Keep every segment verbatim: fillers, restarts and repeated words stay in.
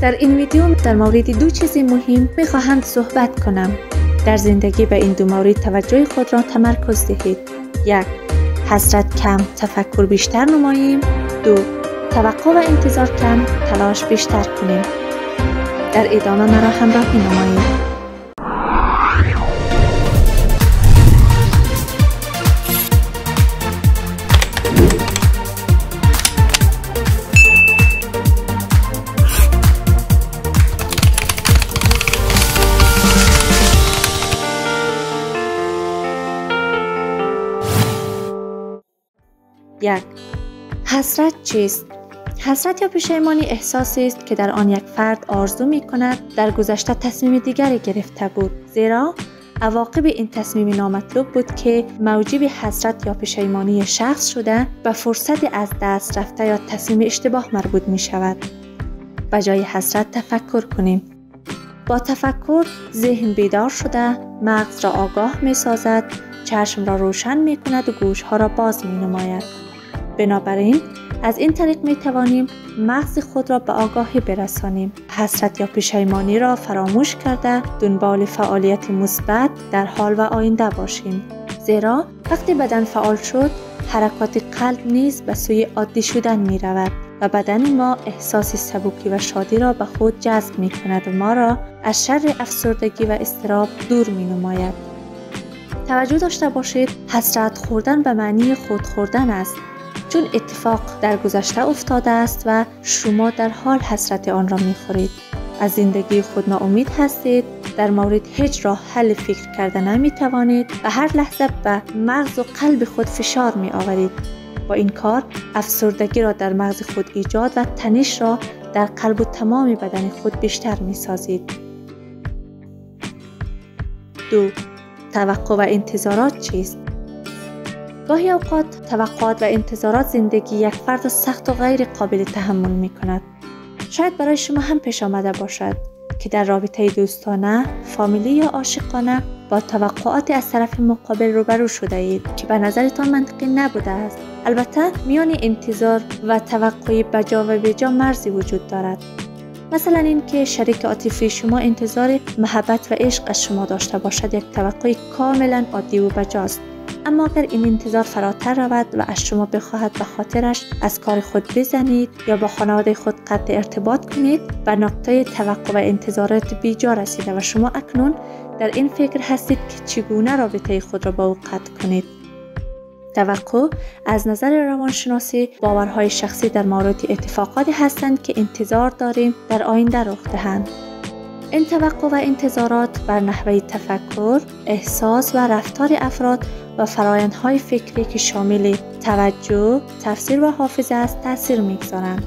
در این ویدیو در مورد دو چیز مهم میخواهم صحبت کنم. در زندگی به این دو مورد توجه خود را تمرکز دهید. یک، حسرت کم، تفکر بیشتر نماییم. دو، توقع و انتظار کم، تلاش بیشتر کنیم. در ادامه مرا همراهی نمایید. یک، حسرت چیست؟ حسرت یا پشیمانی احساسی است که در آن یک فرد آرزو می کند در گذشته تصمیم دیگری گرفته بود، زیرا عواقب این تصمیم نامطلوب بود که موجب حسرت یا پشیمانی شخص شده به فرصت از دست رفته یا تصمیم اشتباه مربوط می شود. به جای حسرت تفکر کنیم. با تفکر ذهن بیدار شده، مغز را آگاه می سازد، چشم را روشن می کند و گوش ها را باز می نماید. بنابراین از این طریق می توانیم مغز خود را به آگاهی برسانیم. حسرت یا پشیمانی را فراموش کرده دنبال فعالیت مثبت در حال و آینده باشیم. زیرا وقتی بدن فعال شد، حرکات قلب نیز به سوی عادی شدن می رود و بدن ما احساس سبکی و شادی را به خود جذب می کند و ما را از شر افسردگی و اضطراب دور می نماید. توجه داشته باشید، حسرت خوردن به معنی خود خوردن است، چون اتفاق در گذشته افتاده است و شما در حال حسرت آن را می‌خورید. از زندگی خود ناامید هستید، در مورد هیچ راه حل فکر کرده نمی‌توانید و هر لحظه به مغز و قلب خود فشار می‌آورید. با این کار افسردگی را در مغز خود ایجاد و تنش را در قلب و تمام بدن خود بیشتر می‌سازید. دو، توقع و انتظارات چیست؟ گاهی اوقات توقعات و انتظارات زندگی یک فرد سخت و غیر قابل تحمل می کند. شاید برای شما هم پیش آمده باشد که در رابطه دوستانه، فامیلی یا عاشقانه با توقعات از طرف مقابل روبرو شده اید که به نظرتان منطقی نبوده است. البته میان انتظار و توقع بجا و بجا مرزی وجود دارد. مثلا این که شریک عاطفی شما انتظار محبت و عشق از شما داشته باشد یک توقع کاملا عادی و بجاست. اما اگر این انتظار فراتر رود و از شما بخواهد به خاطرش از کار خود بزنید یا با خانواده خود قطع ارتباط کنید، به نقطه توقع و انتظارات بیجا رسیده و شما اکنون در این فکر هستید که چگونه رابطه خود را با او قطع کنید. توقع از نظر روانشناسی باورهای شخصی در مورد اتفاقاتی هستند که انتظار داریم در آینده رخ دهند. این توقع و انتظارات بر نحوه تفکر، احساس و رفتار افراد و فرآیندهای فکری که شامل توجه، تفسیر و حافظه است تأثیر می‌گذارند.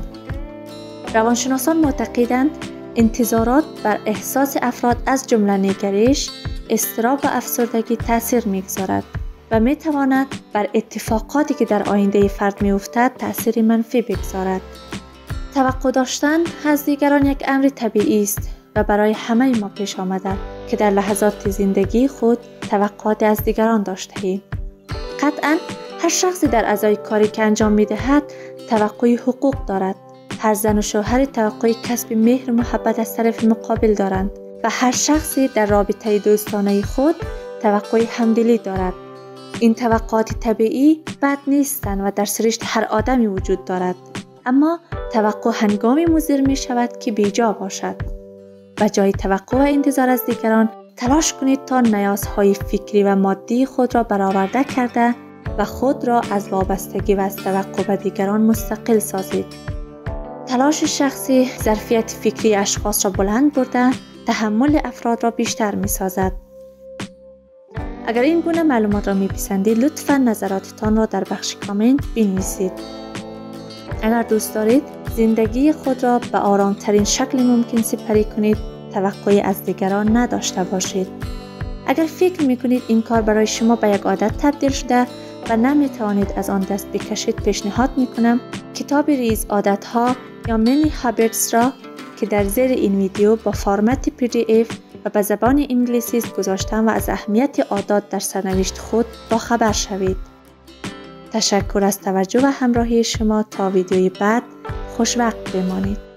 روانشناسان معتقدند انتظارات بر احساس افراد از جمله نگرش، اضطراب و افسردگی تأثیر می‌گذارد و می‌تواند بر اتفاقاتی که در آینده فرد می‌افتد تأثیر منفی بگذارد. توقع داشتن از دیگران یک امر طبیعی است و برای همه ما پیش آمده که در لحظات زندگی خود توقعات از دیگران داشته ایم. قطعاً هر شخصی در ازای کاری که انجام می دهد توقع حقوق دارد. هر زن و شوهر توقع کسب مهر و محبت از طرف مقابل دارند و هر شخصی در رابطه دوستانه خود توقع همدلی دارد. این توقعات طبیعی بد نیستند و در سرشت هر آدمی وجود دارد، اما توقع هنگامی مضر می شود که بیجا باشد. به جای توقع و انتظار از دیگران تلاش کنید تا نیازهای فکری و مادی خود را برآورده کرده و خود را از وابستگی و از توقع به دیگران مستقل سازید. تلاش شخصی ظرفیت فکری اشخاص را بلند برده، تحمل افراد را بیشتر می سازد. اگر این گونه معلومات را می پسندید، لطفاً نظراتتان را در بخش کامنت بنویسید. اگر دوست دارید زندگی خود را به آرامترین شکل ممکن سپری کنید، توقعی از دیگران نداشته باشید. اگر فکر میکنید این کار برای شما به یک عادت تبدیل شده و نمیتوانید از آن دست بکشید، پیشنهاد میکنم کتاب ریز عادتها یا مینی هابیتس را که در زیر این ویدیو با فرمت پی دی اف و به زبان انگلیسی است گذاشتم و از اهمیت عادات در سرنوشت خود با خبر شوید. تشکر از توجه و همراهی شما. تا ویدیوی بعد خوش وقت بمانید.